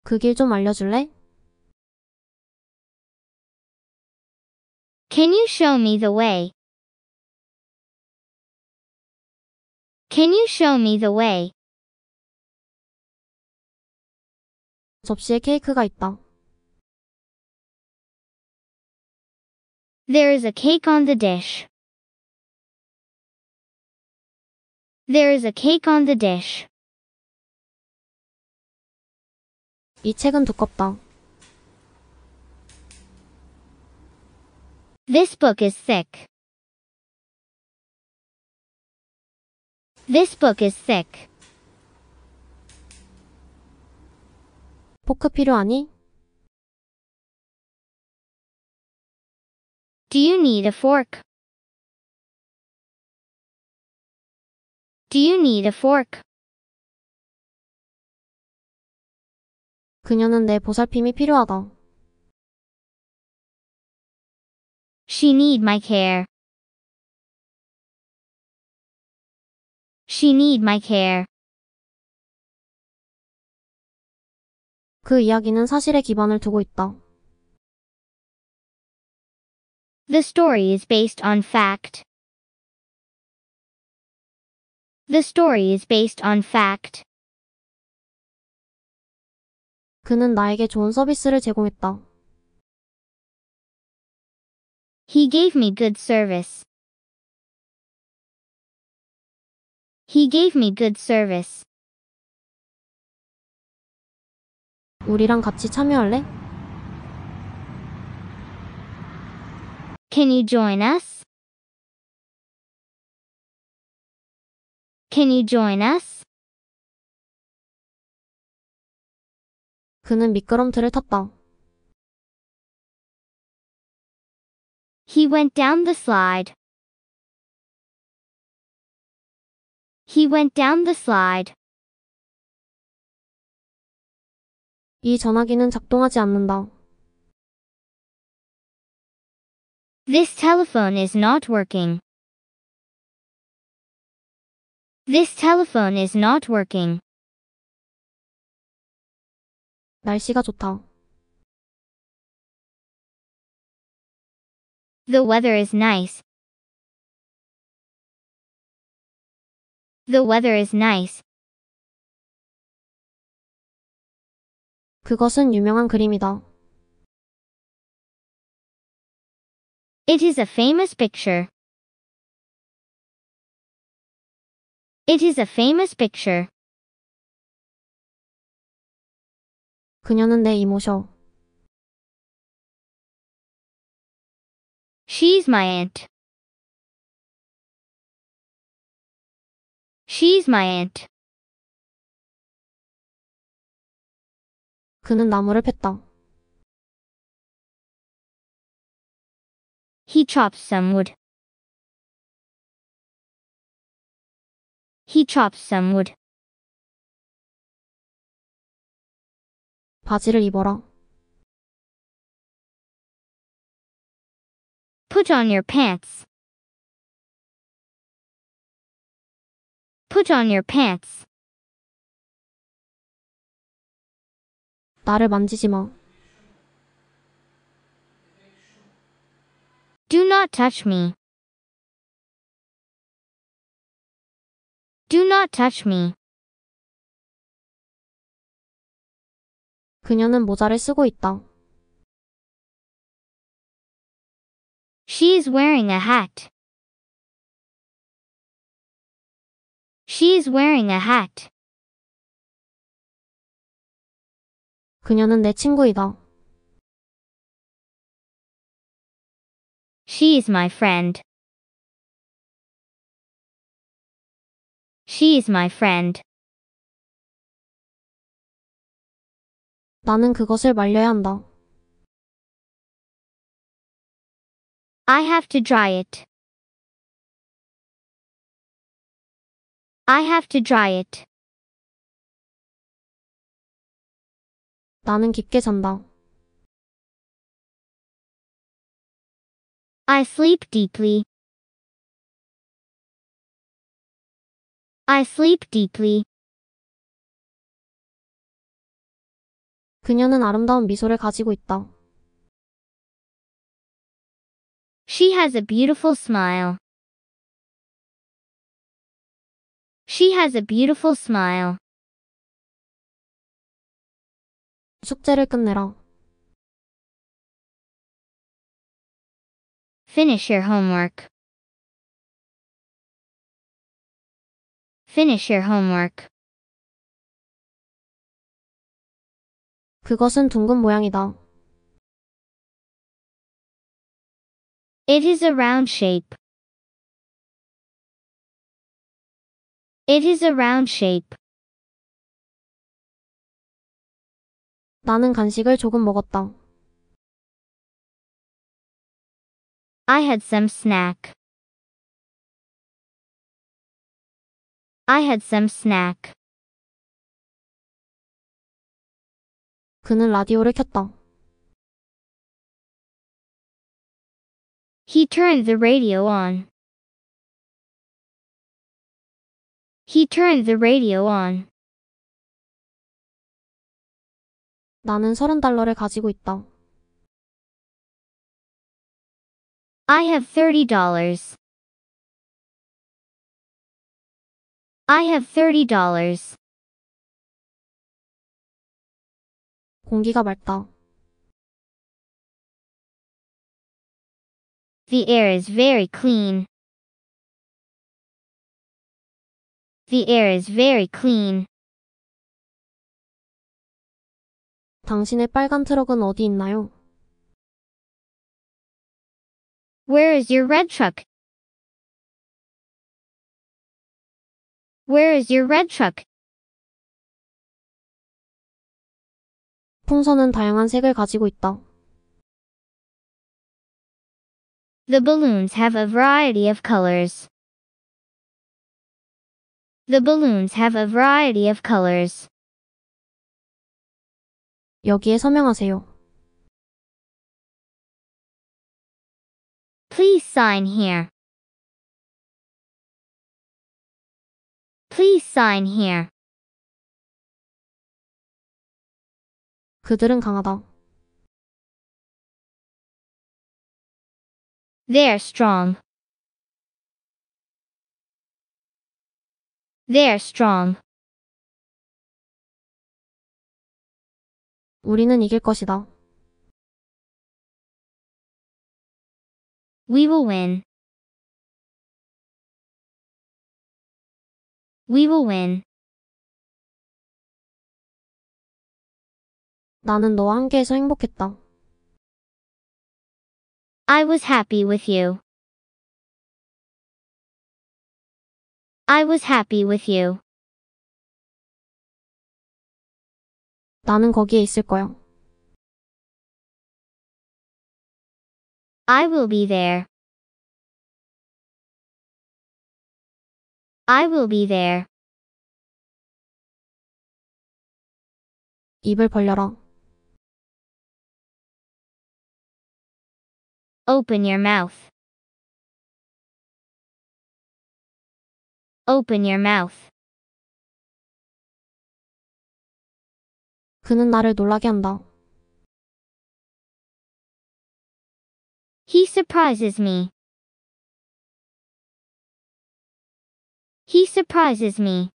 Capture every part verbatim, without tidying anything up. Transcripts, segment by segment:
그 길 좀 알려줄래? Can you show me the way? Can you show me the way? 접시에 케이크가 있다. There is a cake on the dish. There is a cake on the dish. 이 책은 두껍다. This book is thick. This book is thick. 포크 필요하니? Do you need a fork? Do you need a fork? 그녀는 내 보살핌이 필요하다. She need my care. She need my care. 그 이야기는 사실에 기반을 두고 있다. The story is based on fact. The story is based on fact. 그는 나에게 좋은 서비스를 제공했다. He gave me good service. He gave me good service. 우리랑 같이 참여할래? Can you join us? Can you join us? 그는 미끄럼틀을 탔다. He went down the slide. He went down the slide. 이 전화기는 작동하지 않는다. This telephone is not working. This telephone is not working. 날씨가 좋다. The weather is nice. The weather is nice. 그것은 유명한 그림이다. It is a famous picture. It is a famous picture. 그녀는 내 이모셔. She's my aunt. She's my aunt. 그는 나무를 팼다. He chopped some wood. He chopped some wood. 바지를 입어라. Put on your pants. Put on your pants. 나를 만지지 마. Do not touch me. Do not touch me. 그녀는 모자를 쓰고 있다. She is wearing a hat. She is wearing a hat. 그녀는 내 친구이다. She is my friend. She is my friend. 나는 그것을 말려야 한다. I have to dry it. I have to dry it. 나는 깊게 잔다. I sleep deeply. I sleep deeply. 그녀는 아름다운 미소를 가지고 있다. She has a beautiful smile. She has a beautiful smile. 숙제를 끝내라. Finish your homework. Finish your homework. 그것은 둥근 모양이다. It is a round shape. It is a round shape. 나는 간식을 조금 먹었다. I had some snack. I had some snack. 그는 라디오를 켰다. He turned the radio on. He turned the radio on. 나는 서른 달러를 가지고 있다. I have thirty dollars. I have thirty dollars. 공기가 맑다. The air is very clean. The air is very clean. 당신의 빨간 트럭은 어디 있나요? Where is your red truck? Where is your red truck? 풍선은 다양한 색을 가지고 있다. The balloons have a variety of colors. The balloons have a variety of colors. 여기에 서명하세요. Please sign here. Please sign here. 그들은 강하다. They are strong. They are strong. 우리는 이길 것이다. We will win. We will win. 나는 너와 함께해서 행복했다. I was happy with you. I was happy with you. 나는 거기에 있을 거야. I will be there. I will be there. 입을 벌려라. Open your mouth. Open your mouth. 그는 나를 놀라게 한다. He surprises me. He surprises me.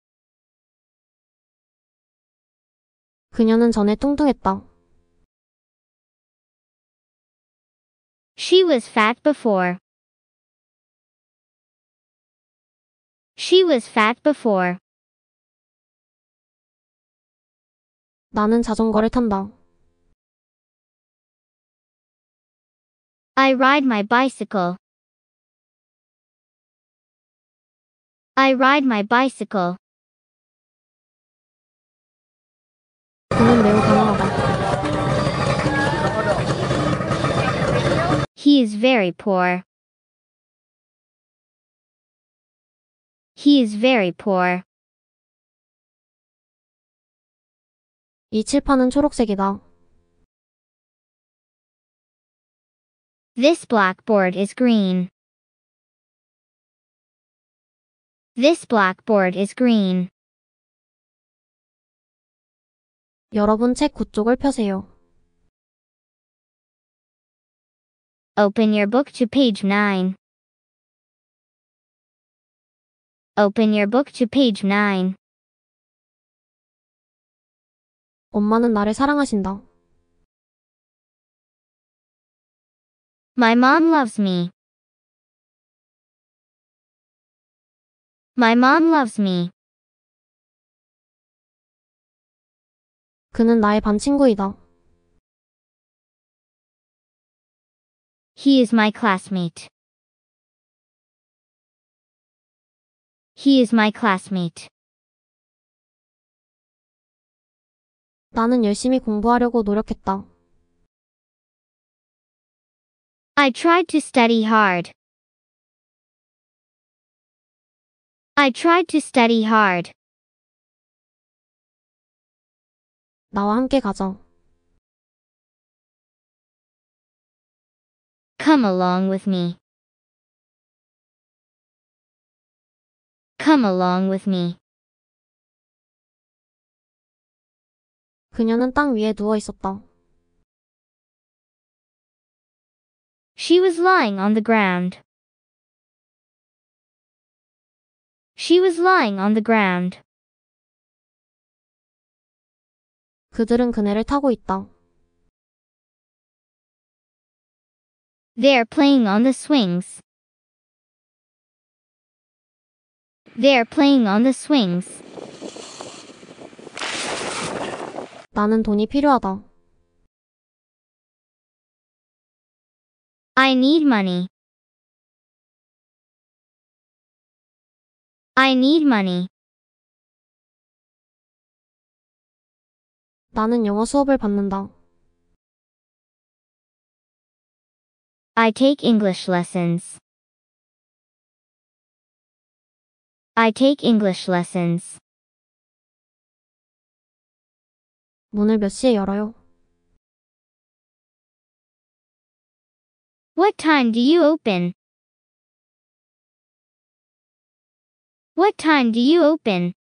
그녀는 전에 뚱뚱했다. She was fat before. She was fat before. 나는 자전거를 탄다. I ride my bicycle. I ride my bicycle. 그는 매우 가난하다. He is very poor. He is very poor. 이 칠판은 초록색이다. This blackboard is green. This blackboard is green. 여러분 책 구쪽을 펴세요. Open your book to page nine. Open your book to page nine. 엄마는 나를 사랑하신다. My mom loves me. My mom loves me. 그는 나의 반 친구이다. He is my classmate. He is my classmate. 나는 열심히 공부하려고 노력했다. I tried to study hard. I tried to study hard. 나와 함께 가자. Come along with me. Come along with me. 그녀는 땅 위에 누워 있었다. She was lying on the ground. She was lying on the ground. 그들은 그네를 타고 있다. They are playing on the swings. They are playing on the swings. 나는 돈이 필요하다. I need money. I need money. 나는 영어 수업을 받는다. I take English lessons. I take English lessons. 문을 몇 시에 열어요? What time do you open? What time do you open?